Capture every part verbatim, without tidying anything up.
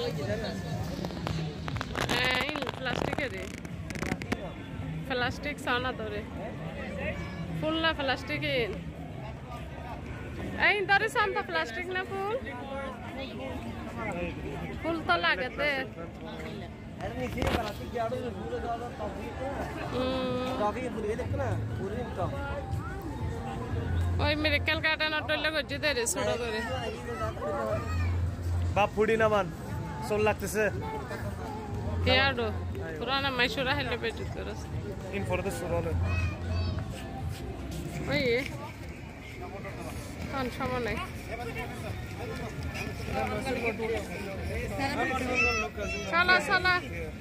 প্লাস্টিকের প্লাস্টিক সানা ধরে ফুল না প্লাস্টিক এই ধরে সামটা প্লাস্টিক না ফুল ফুল তো লাগাতে ওই মিরাকেল গার্ডেন অটলে গজি দে রে ছোট করে বাপ ফুডি না মান সোল লাগতেছে কেয়াডো পুরানা মাইশুরা হেলে বেটি করস ইন ফর দ্য সুরলে ওই কোন সময় চলা চলা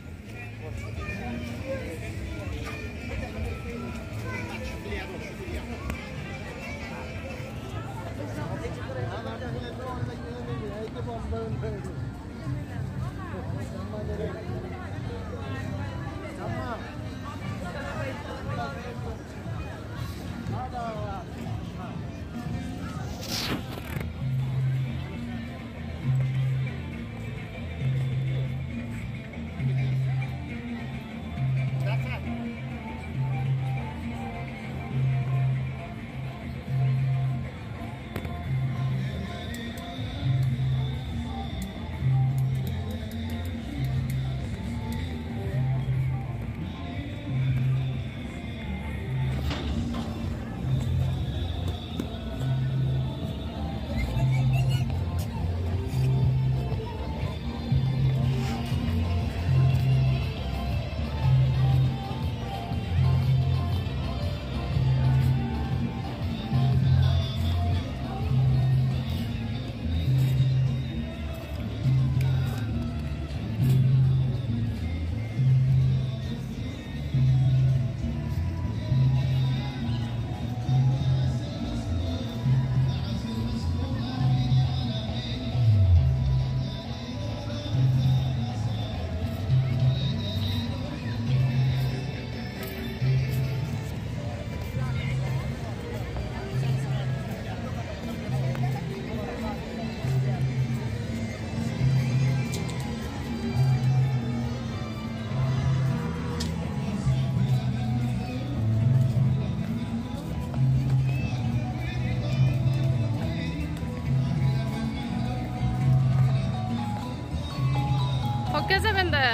Oke sebentar.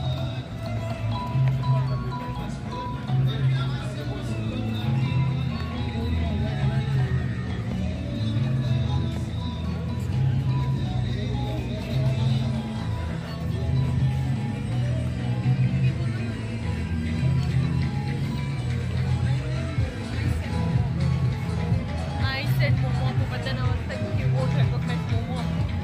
I said Momo, but then I was like, you won't recognize Momo.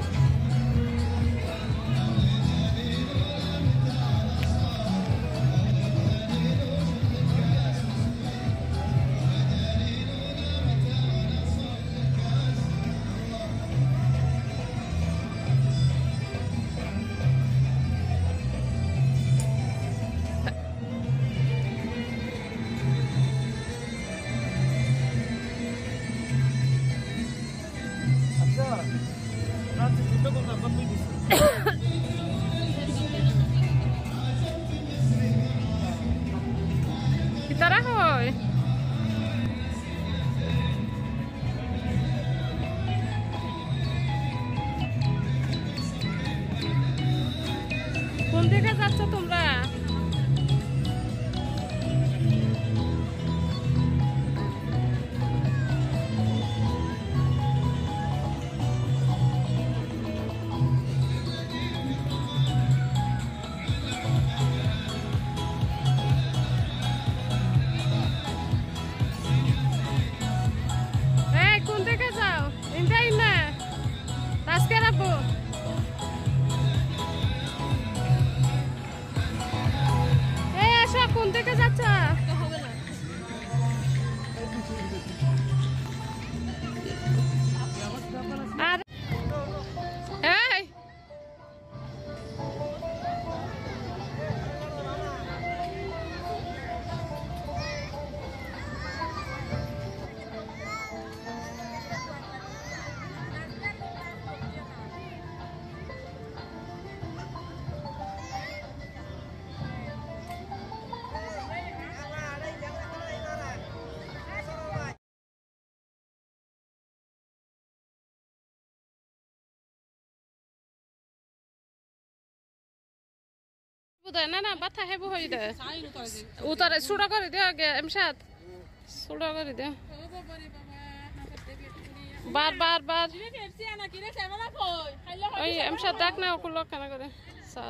Kita rahoy. কোন দিকে যাচ্ছ তোমরা? কোন দিকে যাচ্ছ? আর এই উদয় না না বাথা হেবু হই দে উতারে সুড়া করে দে আগে এমসাদ সুড়া করে দে বার বার বার ওই এমসাদ ডাক না ওগুলো কেন করে সাল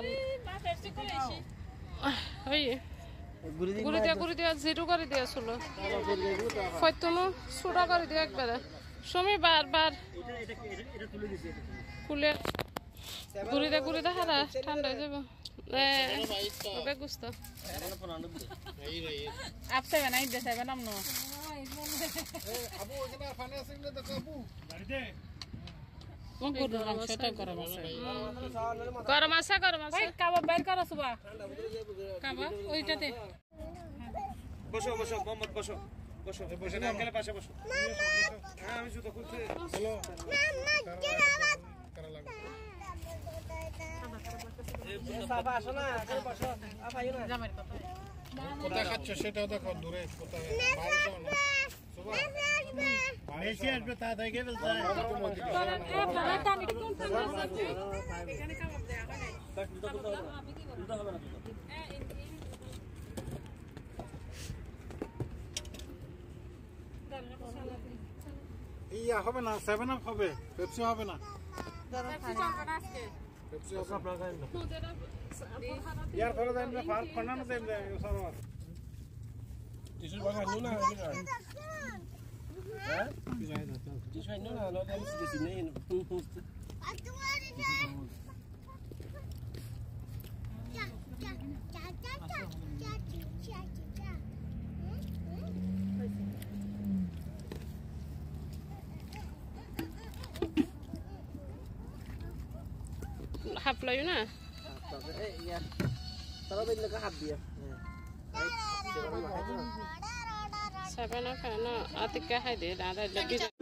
ওই গুড়ি দিয়া গুড়ি দিয়া জিরো করে দিয়া ছিল ফয়তুনো সুড়া করে দিয়া একবারে সমী বার বার খুলে গুড়ি দে গুড়ি দে হারা ঠান্ডা হয়ে যাবো ওকে গুস্ত आप सेवन आई दे सेवन हम नो আবু ওখানে আর পানি আছে কিনা দেখো আবু वो गुरु राम छोटा करो बस গরম আছে গরম আছে भाई काबा बैर करो सुबह काबा ওইটাতে বসো বসো মোহাম্মদ বসো বসো বসে না আঙ্কেলের পাশে বসো হ্যাঁ আমি জুতো খুলতে চলো করা লাগবে সাফা আসো না আঙ্কেল বসো আপাইও না জামার কথা কোথায় খাচ্ছ সেটাও দেখো দূরে কোথায় বাইরে যাও না সুবহ মেসি আসবে তাড়াতাড়ি গিয়ে বলতে এখানে কাবাব দেয়া হয় ইয়া হবে না সেভেন আপ হবে পেপসি হবে না পেপসি হবে আপনার খাই না ইয়ার ফলে দেন না ফার ফনানো দেন না সরবার টিস্যু বাগা নো না হ্যাঁ টিস্যু নো না নো দেন সিসি নেই হাফ লয় না সেভেন আপ না আতিকা হাই দে দাদা